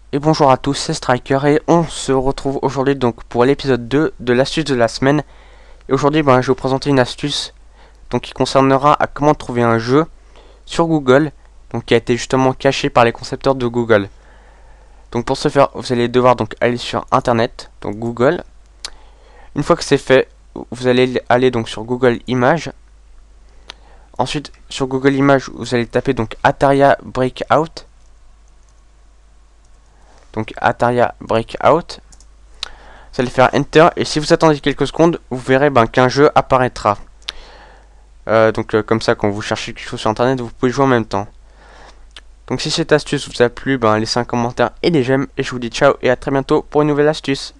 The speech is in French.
Et bonjour à tous, c'est Striker et on se retrouve aujourd'hui donc pour l'épisode 2 de l'astuce de la semaine. Et aujourd'hui je vais vous présenter une astuce donc qui concernera à comment trouver un jeu sur Google, donc qui a été justement caché par les concepteurs de Google. Donc pour ce faire, vous allez devoir donc aller sur internet, donc Google. Une fois que c'est fait, vous allez aller donc sur Google Images. Ensuite sur Google Images, vous allez taper donc Ataria Breakout. Donc Ataria Breakout. Vous allez faire Enter et si vous attendez quelques secondes, vous verrez qu'un jeu apparaîtra. Comme ça, quand vous cherchez quelque chose sur internet, vous pouvez jouer en même temps. Donc si cette astuce vous a plu, laissez un commentaire et des j'aime. Et je vous dis ciao et à très bientôt pour une nouvelle astuce.